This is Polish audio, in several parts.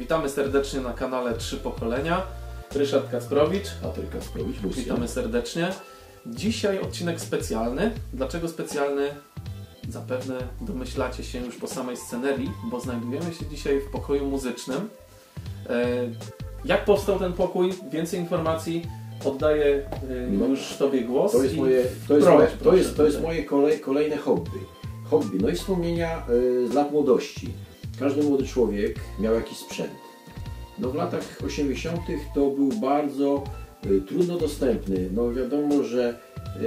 Witamy serdecznie na kanale Trzy Pokolenia. Ryszard Kacprowicz. Patryk Kacprowicz, Lucja. Witamy serdecznie. Dzisiaj odcinek specjalny. Dlaczego specjalny? Zapewne domyślacie się już po samej scenerii, bo znajdujemy się dzisiaj w pokoju muzycznym. Jak powstał ten pokój? Więcej informacji. Oddaję już Tobie głos. To jest moje kolejne hobby. No i wspomnienia z lat młodości. Każdy młody człowiek miał jakiś sprzęt. No w latach 80. to był bardzo trudno dostępny. No wiadomo, że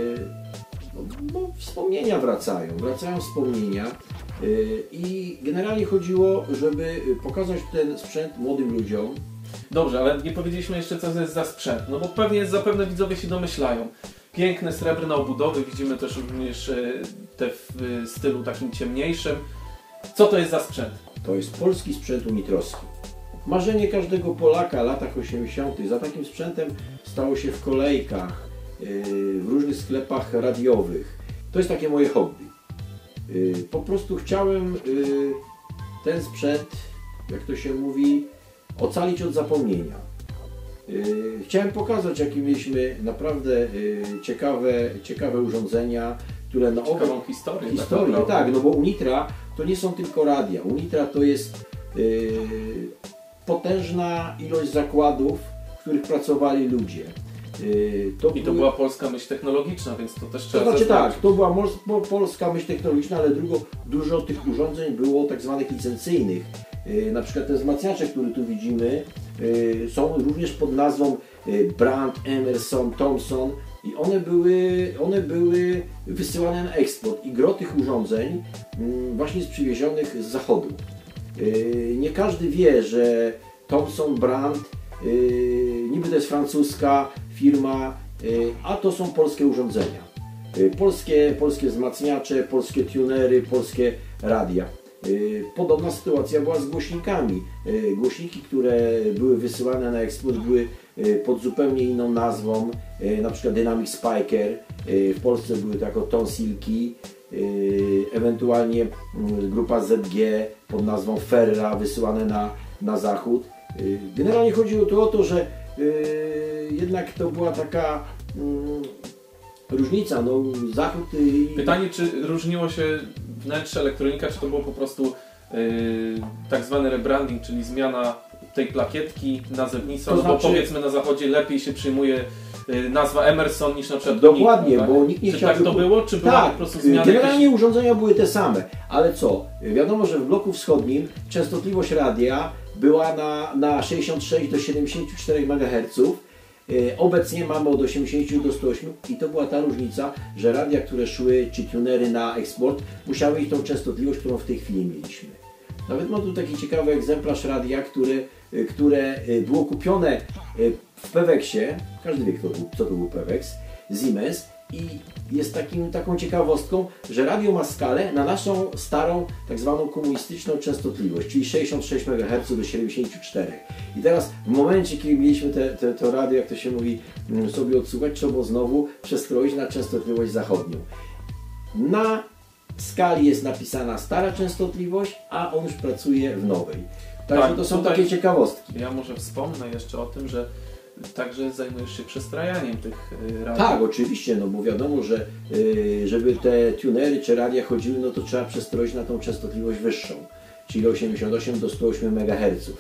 wspomnienia wracają wspomnienia i generalnie chodziło, żeby pokazać ten sprzęt młodym ludziom. Dobrze, ale nie powiedzieliśmy jeszcze, co to jest za sprzęt, no bo pewnie zapewne widzowie się domyślają. Piękne srebrne obudowy, widzimy też również te w stylu takim ciemniejszym. Co to jest za sprzęt? To jest polski sprzęt unitrowski. Marzenie każdego Polaka w latach 80. za takim sprzętem stało się w kolejkach, w różnych sklepach radiowych. To jest takie moje hobby. Po prostu chciałem ten sprzęt, jak to się mówi, ocalić od zapomnienia. Chciałem pokazać, jakie mieliśmy naprawdę ciekawe urządzenia, które na ciekawą historię tak, no bo Unitra to nie są tylko radia. Unitra to jest potężna ilość zakładów, w których pracowali ludzie. To była polska myśl technologiczna, więc to też trzeba zaznaczyć. Tak, to była polska myśl technologiczna, ale dużo tych urządzeń było tak zwanych licencyjnych. Na przykład te wzmacniacze, które tu widzimy, są również pod nazwą Brandt, Emerson, Thomson i one były wysyłane na eksport i gro tych urządzeń właśnie jest przywiezionych z zachodu. Nie każdy wie, że Thomson, Brandt, niby to jest francuska firma, a to są polskie urządzenia. Polskie wzmacniacze, polskie tunery, polskie radia. Podobna sytuacja była z głośnikami. Głośniki, które były wysyłane na eksport, były pod zupełnie inną nazwą, na przykład Dynamic Spiker, w Polsce były to jako Tonsilki, ewentualnie grupa ZG pod nazwą Ferra, wysyłane na zachód. Generalnie chodziło tu o to, że jednak to była taka różnica, no zachód Pytanie, czy różniło się wnętrze elektronika, czy to było po prostu tak zwany rebranding, czyli zmiana tej plakietki, nazewnictwa, to znaczy, bo powiedzmy na zachodzie lepiej się przyjmuje nazwa Emerson niż na przykład dokładnie, Nikon, tak? Bo nikt nie chciał... tak to było, czy była tak, po prostu zmiana? Generalnie jakieś... urządzenia były te same, ale co? Wiadomo, że w bloku wschodnim częstotliwość radia była na 66 do 74 MHz. Obecnie mamy od 80 do 108 i to była ta różnica, że radia, które szły, czy tunery na eksport, musiały mieć tą częstotliwość, którą w tej chwili mieliśmy. Nawet mam tu taki ciekawy egzemplarz radia, które było kupione w Peweksie, każdy wie, co to był Peweks, Siemens, i jest taką ciekawostką, że radio ma skalę na naszą starą, tak zwaną komunistyczną częstotliwość, czyli 66 MHz do 74. I teraz w momencie, kiedy mieliśmy to radio, jak to się mówi, sobie odsuwać, trzeba było znowu przestroić na częstotliwość zachodnią. Na skali jest napisana stara częstotliwość, a on już pracuje w nowej. Także to są takie ciekawostki. Ja może wspomnę jeszcze o tym, że także zajmujesz się przestrajaniem tych radiów. Tak, oczywiście, no bo wiadomo, że żeby te tunery czy radia chodziły, no to trzeba przestroić na tą częstotliwość wyższą, czyli 88 do 108 MHz.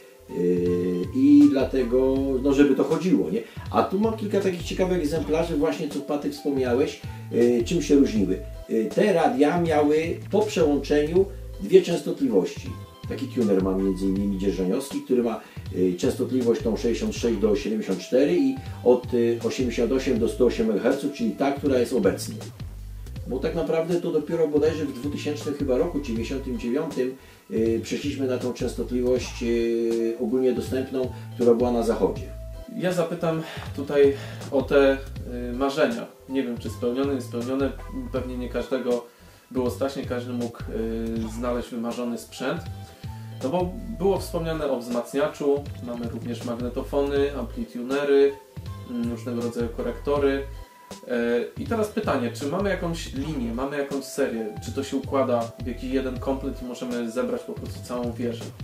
I dlatego, no żeby to chodziło, nie? A tu mam kilka takich ciekawych egzemplarzy, właśnie co Patryk wspomniałeś, czym się różniły. Te radia miały po przełączeniu dwie częstotliwości. Taki tuner ma m.in. dzierżoniowski, który ma częstotliwość tą 66 do 74 i od 88 do 108 MHz, czyli ta, która jest obecnie. Bo tak naprawdę to dopiero bodajże w 2000 chyba roku, 99, przeszliśmy na tą częstotliwość ogólnie dostępną, która była na zachodzie. Ja zapytam tutaj o te marzenia. Nie wiem, czy spełnione, niespełnione. Pewnie nie każdego było stać, nie każdy mógł znaleźć wymarzony sprzęt. No bo było wspomniane o wzmacniaczu, mamy również magnetofony, amplitunery, różnego rodzaju korektory. I teraz pytanie, czy mamy jakąś linię, mamy jakąś serię, czy to się układa w jakiś jeden komplet i możemy zebrać po prostu całą wieżę?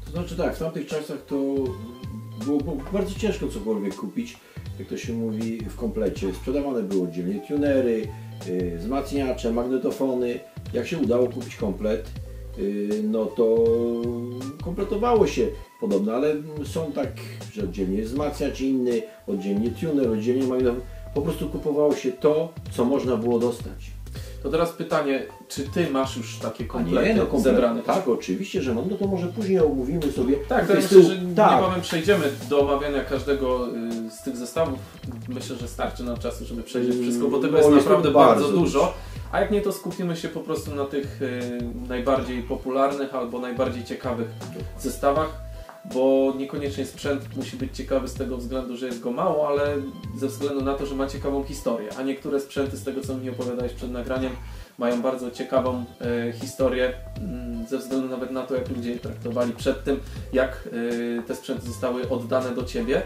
To znaczy tak, w tamtych czasach to było bardzo ciężko cokolwiek kupić, jak to się mówi, w komplecie. Sprzedawane były oddzielnie tunery, wzmacniacze, magnetofony. Jak się udało kupić komplet, no to kompletowało się podobno, ale są tak, że oddzielnie wzmacniacz inny, oddzielnie tuner, oddzielnie magnetofon. Po prostu kupowało się to, co można było dostać. To teraz pytanie, czy Ty masz już takie komplety zebrane? Tak, oczywiście, że mam. No to może później omówimy sobie. Tak, to myślę, że niebawem przejdziemy do omawiania każdego z tych zestawów. Myślę, że starczy nam czasu, żeby przejrzeć wszystko, bo tego jest naprawdę bardzo dużo. A jak nie, to skupimy się po prostu na tych najbardziej popularnych albo najbardziej ciekawych zestawach, bo niekoniecznie sprzęt musi być ciekawy z tego względu, że jest go mało, ale ze względu na to, że ma ciekawą historię. A niektóre sprzęty, z tego co mi opowiadałeś przed nagraniem, mają bardzo ciekawą historię, ze względu nawet na to, jak ludzie je traktowali przed tym, jak te sprzęty zostały oddane do Ciebie.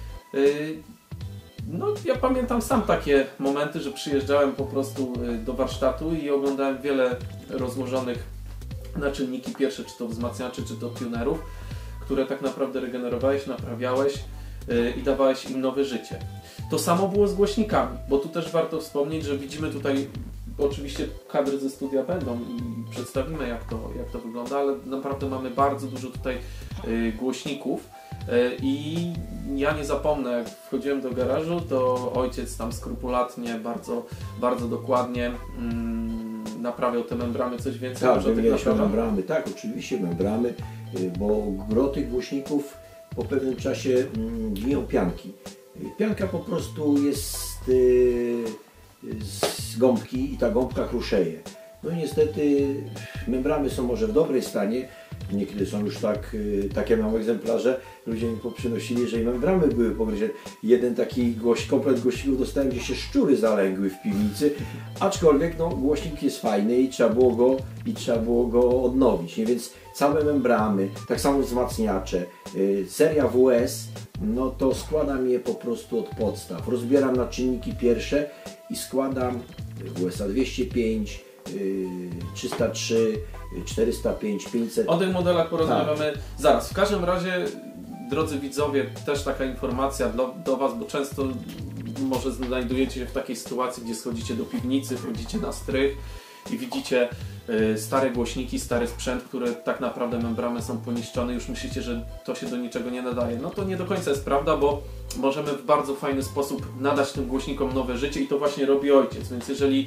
No, ja pamiętam sam takie momenty, że przyjeżdżałem po prostu do warsztatu i oglądałem wiele rozłożonych na czynniki pierwsze, czy to wzmacniaczy, czy to tunerów, które tak naprawdę regenerowałeś, naprawiałeś i dawałeś im nowe życie. To samo było z głośnikami, bo tu też warto wspomnieć, że widzimy tutaj, oczywiście kadry ze studia będą i przedstawimy jak to wygląda, ale naprawdę mamy bardzo dużo tutaj głośników i ja nie zapomnę, jak wchodziłem do garażu, to ojciec tam skrupulatnie, bardzo, bardzo dokładnie naprawiał te membrany. Coś więcej? Tak, wymienialiśmy membrany, tak, oczywiście membrany, bo gro tych głośników po pewnym czasie gniją pianki. Pianka po prostu jest z gąbki i ta gąbka kruszeje. No i niestety membrany są może w dobrej stanie, niekiedy są już takie mam egzemplarze, ludzie mi poprzynosili, że i membrany były pogryzione. Jeden taki komplet głośników dostałem, gdzie się szczury zalęgły w piwnicy, aczkolwiek no, głośnik jest fajny i trzeba było go odnowić. Nie? Więc całe membrany, tak samo wzmacniacze, seria WS, no to składam je po prostu od podstaw. Rozbieram na czynniki pierwsze i składam WS-a 205, 303, 405, 500. O tych modelach porozmawiamy zaraz. W każdym razie, drodzy widzowie, też taka informacja do Was, bo często może znajdujecie się w takiej sytuacji, gdzie schodzicie do piwnicy, wchodzicie na strych i widzicie stare głośniki, stary sprzęt, które tak naprawdę membrany są poniszczone, już myślicie, że to się do niczego nie nadaje. No to nie do końca jest prawda, bo możemy w bardzo fajny sposób nadać tym głośnikom nowe życie i to właśnie robi ojciec, więc jeżeli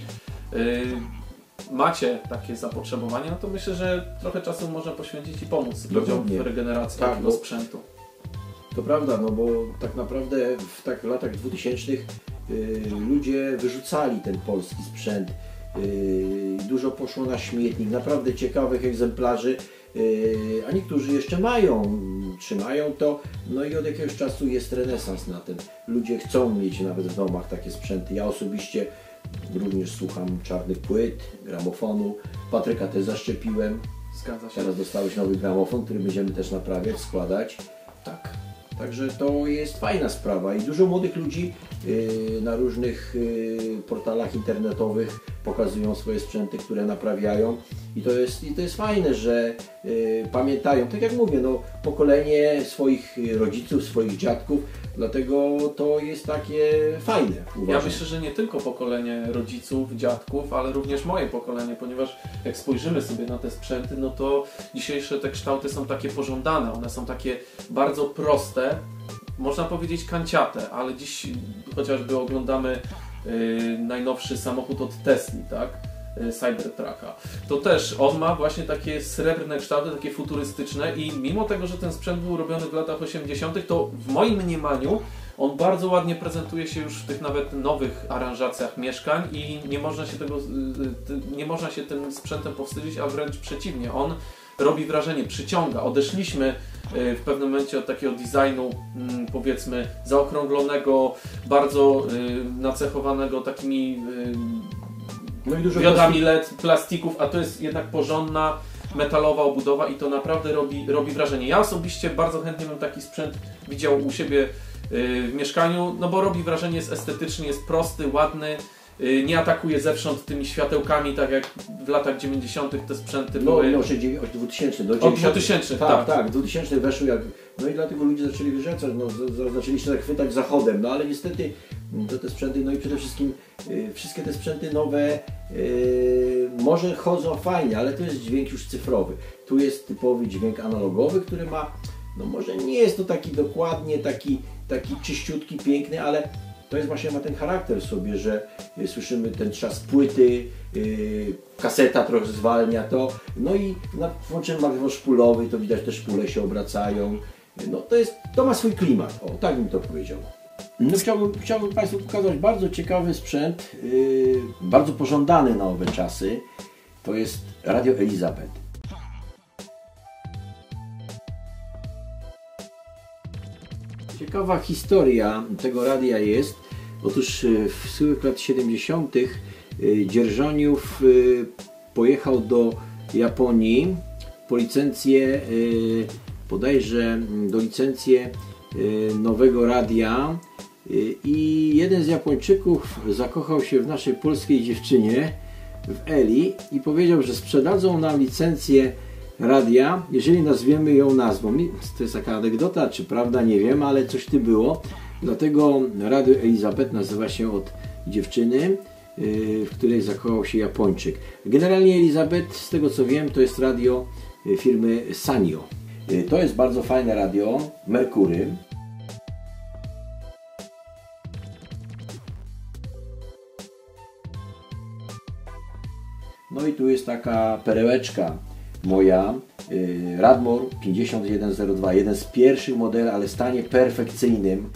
macie takie zapotrzebowanie, no to myślę, że trochę czasu można poświęcić i pomóc ludziom w regeneracji takiego sprzętu. To prawda, no bo tak naprawdę w latach 2000 ludzie wyrzucali ten polski sprzęt. Dużo poszło na śmietnik, naprawdę ciekawych egzemplarzy, a niektórzy jeszcze trzymają to, no i od jakiegoś czasu jest renesans na tym. Ludzie chcą mieć nawet w domach takie sprzęty. Ja osobiście również słucham czarnych płyt, gramofonu. Patryka też zaszczepiłem. Zgadza się. Teraz dostałeś nowy gramofon, który będziemy też naprawiać, składać. Tak. Także to jest fajna sprawa i dużo młodych ludzi na różnych portalach internetowych pokazują swoje sprzęty, które naprawiają i to jest fajne, że pamiętają, tak jak mówię, no, pokolenie swoich rodziców, swoich dziadków, dlatego to jest takie fajne. Uważam. Ja myślę, że nie tylko pokolenie rodziców, dziadków, ale również moje pokolenie, ponieważ jak spojrzymy sobie na te sprzęty, no to dzisiejsze te kształty są takie pożądane, one są takie bardzo proste, można powiedzieć kanciate, ale dziś chociażby oglądamy najnowszy samochód od Tesli, tak? Cybertrucka. To też on ma właśnie takie srebrne kształty, takie futurystyczne i mimo tego, że ten sprzęt był robiony w latach 80., to w moim mniemaniu on bardzo ładnie prezentuje się już w tych nawet nowych aranżacjach mieszkań i nie można się tym sprzętem powstydzić, a wręcz przeciwnie, on robi wrażenie, przyciąga. Odeszliśmy w pewnym momencie od takiego designu, powiedzmy, zaokrąglonego, bardzo nacechowanego takimi no i dużo diodami LED, plastików, a to jest jednak porządna, metalowa obudowa i to naprawdę robi wrażenie. Ja osobiście bardzo chętnie bym taki sprzęt widział u siebie w mieszkaniu, no bo robi wrażenie, jest estetyczny, jest prosty, ładny nie atakuje zewsząd tymi światełkami, tak jak w latach 90. te sprzęty były. Od 2000 do 90. Od 2000, tak. Tak, 2000 weszły jak... No i dlatego ludzie zaczęli wyrzucać, zaczęli się zachwytać zachodem, no ale niestety te sprzęty, no i przede wszystkim wszystkie te sprzęty nowe może chodzą fajnie, ale to jest dźwięk już cyfrowy. Tu jest typowy dźwięk analogowy, który ma, no może nie jest to taki dokładnie, taki czyściutki, piękny, ale to jest właśnie, ma ten charakter w sobie, że słyszymy ten trzask płyty, kaseta trochę zwalnia to, no i włączymy magnetofon szpulowy, to widać, te szpule się obracają, no to ma swój klimat, o tak bym to powiedział. No chciałbym Państwu pokazać bardzo ciekawy sprzęt, bardzo pożądany na owe czasy, to jest Radio Elizabeth. Ciekawa historia tego radia jest. Otóż w złych lat 70. Dzierżoniów pojechał do Japonii po licencję, bodajże do licencję nowego radia i jeden z Japończyków zakochał się w naszej polskiej dziewczynie, w Eli, i powiedział, że sprzedadzą nam licencję radia, jeżeli nazwiemy ją nazwą. To jest taka anegdota, czy prawda, nie wiem, ale coś tu było. Dlatego Radio Elizabeth nazywa się od dziewczyny, w której zakochał się Japończyk. Generalnie Elizabeth, z tego co wiem, to jest radio firmy Sanyo. To jest bardzo fajne radio, Mercury. No i tu jest taka perełeczka moja, Radmor 5102, jeden z pierwszych modeli, ale w stanie perfekcyjnym.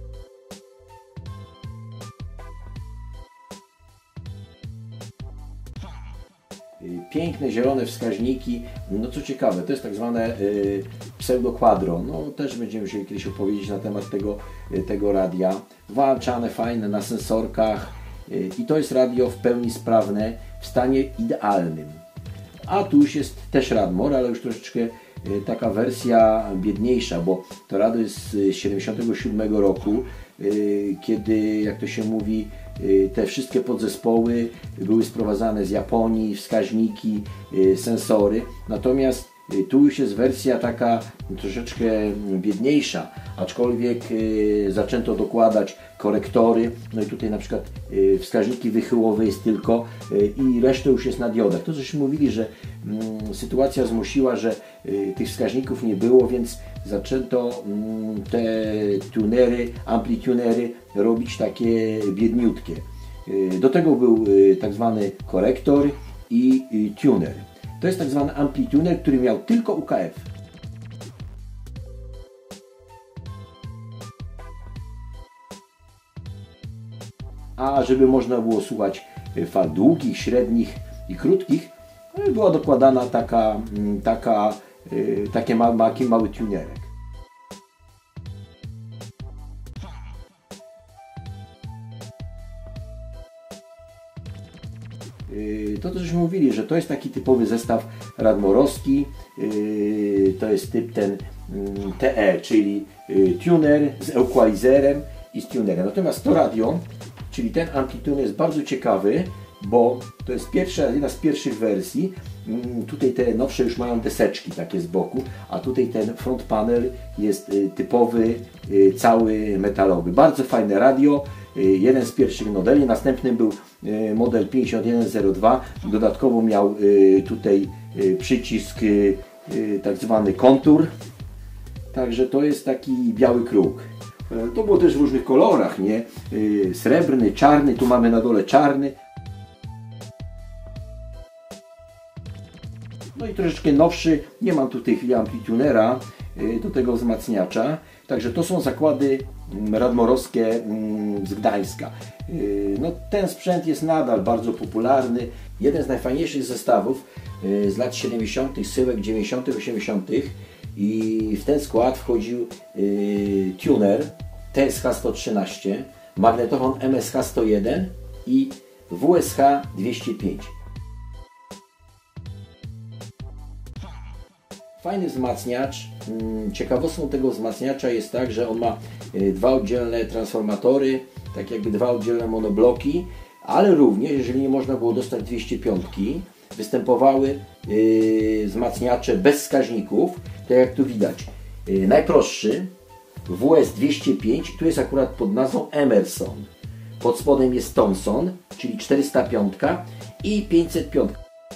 Piękne zielone wskaźniki, no co ciekawe, to jest tak zwane pseudo-quadro, no też będziemy musieli kiedyś opowiedzieć na temat tego radia. Włączane fajne na sensorkach i to jest radio w pełni sprawne, w stanie idealnym. A tu już jest też Radmor, ale już troszeczkę taka wersja biedniejsza, bo to radio jest z 1977 roku, kiedy, jak to się mówi, te wszystkie podzespoły były sprowadzane z Japonii, wskaźniki, sensory. Natomiast tu już jest wersja taka troszeczkę biedniejsza, aczkolwiek zaczęto dokładać korektory, no i tutaj na przykład wskaźniki wychyłowe jest tylko i reszta już jest na diodach. To żeśmy mówili, że sytuacja zmusiła, że tych wskaźników nie było, więc zaczęto te tunery, amplitunery robić takie biedniutkie. Do tego był tak zwany korektor i tuner. To jest tak zwany amplituner, który miał tylko UKF. A żeby można było słuchać fal długich, średnich i krótkich, była dokładana taki mały tunerek. To żeśmy mówili, że to jest taki typowy zestaw radmorowski, to jest typ ten TE, czyli tuner z equalizerem i z tunerem. Natomiast to radio, czyli ten amplituner jest bardzo ciekawy, bo to jest jedna z pierwszych wersji. Tutaj te nowsze już mają deseczki takie z boku, a tutaj ten front panel jest typowy, cały metalowy. Bardzo fajne radio, jeden z pierwszych modeli. Następny był model 5102, dodatkowo miał tutaj przycisk tak zwany kontur, także to jest taki biały kruk. To było też w różnych kolorach, nie? Srebrny, czarny, tu mamy na dole czarny. No i troszeczkę nowszy, nie mam tu w tej chwili amplitunera do tego wzmacniacza. Także to są zakłady radmorowskie z Gdańska. No, ten sprzęt jest nadal bardzo popularny. Jeden z najfajniejszych zestawów z lat 70., syłek 90., 80. i w ten skład wchodził tuner TSH 113, magnetofon MSH 101 i WSH 205. Fajny wzmacniacz. Ciekawostką tego wzmacniacza jest tak, że on ma dwa oddzielne transformatory, tak jakby dwa oddzielne monobloki, ale również, jeżeli nie można było dostać 205, występowały wzmacniacze bez wskaźników, tak jak tu widać. Najprostszy WS 205, tu jest akurat pod nazwą Emerson. Pod spodem jest Thomson, czyli 405 i 505.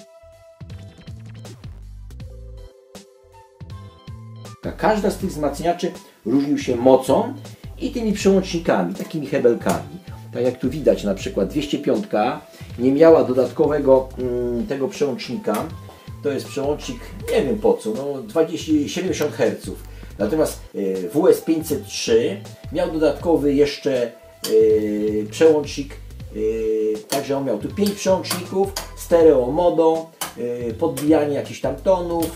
Każda z tych wzmacniaczy różnił się mocą i tymi przełącznikami, takimi hebelkami. Tak jak tu widać, na przykład 205 nie miała dodatkowego tego przełącznika. To jest przełącznik, nie wiem po co, no 70 Hz. Natomiast WS 503 miał dodatkowy jeszcze przełącznik, także on miał tu 5 przełączników, stereo modo, podbijanie jakichś tam tonów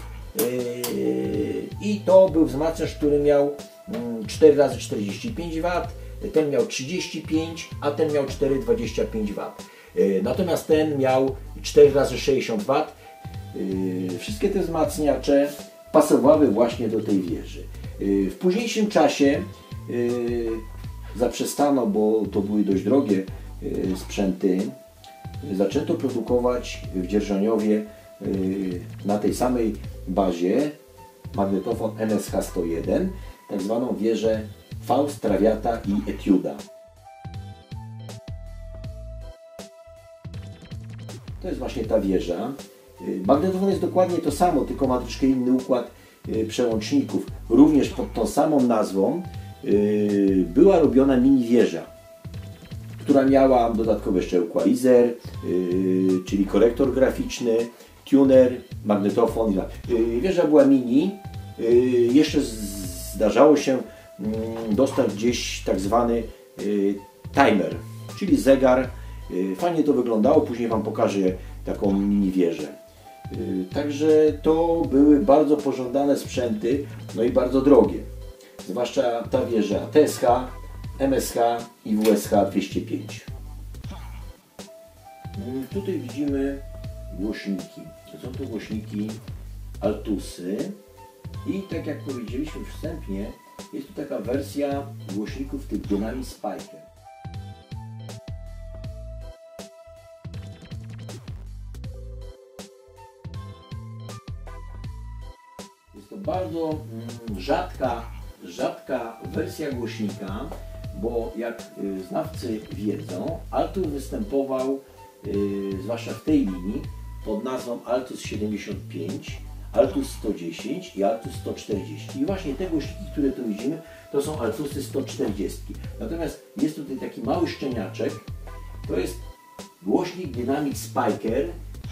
i to był wzmacniacz, który miał 4x45 W, ten miał 35, a ten miał 4,25 W. Natomiast ten miał 4x60 W. Wszystkie te wzmacniacze pasowały właśnie do tej wieży. W późniejszym czasie zaprzestano, bo to były dość drogie sprzęty, zaczęto produkować w Dzierżoniowie na tej samej bazie magnetofon NSH-101, tak zwaną wieżę Faust, Traviata i Etiuda. To jest właśnie ta wieża. Magnetofon jest dokładnie to samo, tylko ma troszkę inny układ przełączników. Również pod tą samą nazwą była robiona mini wieża, która miała dodatkowy jeszcze equalizer, czyli korektor graficzny, tuner, magnetofon. Wieża była mini. Jeszcze zdarzało się dostać gdzieś tak zwany timer, czyli zegar. Fajnie to wyglądało, później Wam pokażę taką mini wieżę. Także to były bardzo pożądane sprzęty, no i bardzo drogie. Zwłaszcza ta wieża TSH, MSH i WSH 205. Tutaj widzimy głośniki. Są to głośniki Altusy i tak jak powiedzieliśmy wstępnie, jest tu taka wersja głośników tych Dynamic Spiker. Jest to bardzo rzadka wersja głośnika, bo jak znawcy wiedzą, Altus występował, zwłaszcza w tej linii, pod nazwą Altus 75, Altus 110 i Altus 140. I właśnie te głośniki, które tu widzimy, to są Altusy 140. Natomiast jest tutaj taki mały szczeniaczek, to jest głośnik Dynamic Spiker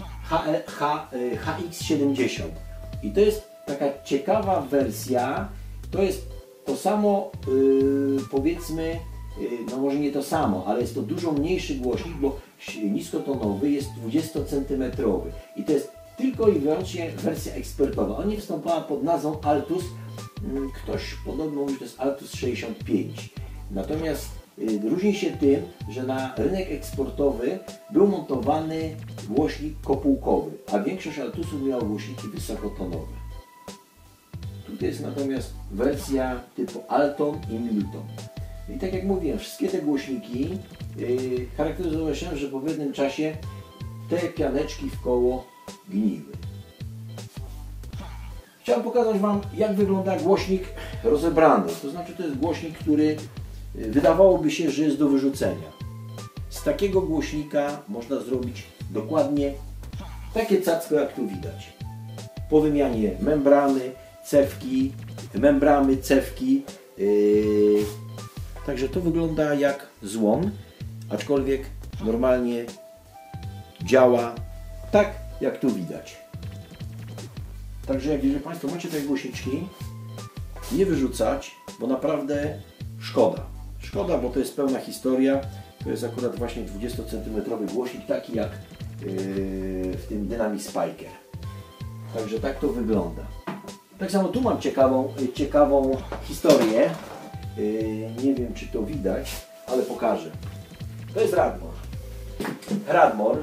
HX70. I to jest taka ciekawa wersja, to jest to samo, powiedzmy, no może nie to samo, ale jest to dużo mniejszy głośnik, bo niskotonowy jest 20 cm i to jest tylko i wyłącznie wersja ekspertowa. On nie występowała pod nazwą Altus, ktoś podobno mówi, że to jest Altus 65. Natomiast różni się tym, że na rynek eksportowy był montowany głośnik kopułkowy, a większość Altusów miała głośniki wysokotonowe. Tutaj jest natomiast wersja typu Alton i Milton. I tak jak mówiłem, wszystkie te głośniki charakteryzowały się, że po pewnym czasie te pianeczki w koło gniły. Chciałem pokazać Wam, jak wygląda głośnik rozebrany. To znaczy, to jest głośnik, który wydawałoby się, że jest do wyrzucenia. Z takiego głośnika można zrobić dokładnie takie cacko, jak tu widać. Po wymianie membrany, cewki, membrany, cewki. Także to wygląda jak złom, aczkolwiek normalnie działa tak, jak tu widać. Także jak jeżeli Państwo macie te głośniczki, nie wyrzucać, bo naprawdę szkoda. Szkoda, bo to jest pełna historia. To jest akurat właśnie 20 cm głośnik, taki jak w tym Dynamic Spiker. Także tak to wygląda. Tak samo tu mam ciekawą historię. Nie wiem, czy to widać, ale pokażę. To jest Radmor. Radmor.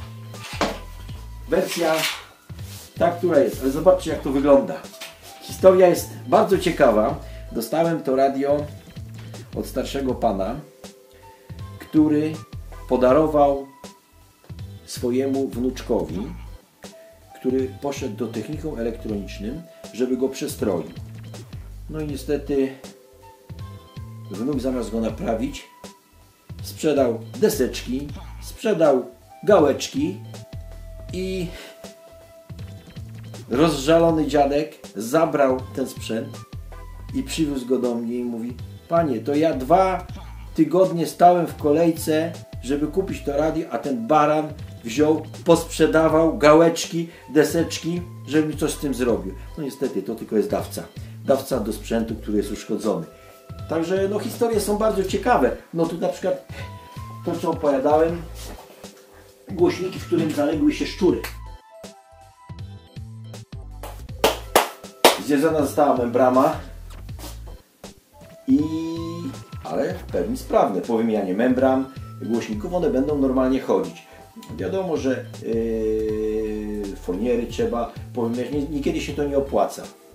Wersja ta, która jest. Ale zobaczcie, jak to wygląda. Historia jest bardzo ciekawa. Dostałem to radio od starszego pana, który podarował swojemu wnuczkowi, który poszedł do technikum elektronicznym, żeby go przestroił. No i niestety wnuk zamiast go naprawić, sprzedał deseczki, sprzedał gałeczki i rozżalony dziadek zabrał ten sprzęt i przywiózł go do mnie i mówi: panie, to ja 2 tygodnie stałem w kolejce, żeby kupić to radio, a ten baran wziął, posprzedawał gałeczki, deseczki, żeby mi coś z tym zrobił. No niestety, to tylko jest dawca. Dawca do sprzętu, który jest uszkodzony. Także no, historie są bardzo ciekawe. No tu na przykład to, co opowiadałem, głośniki, w którym zaległy się szczury. Zjedzona została membrana, ale w pełni sprawne. Po wymianie membran głośników one będą normalnie chodzić. Wiadomo, że foliery trzeba powymieniać, niekiedy się to nie opłaca.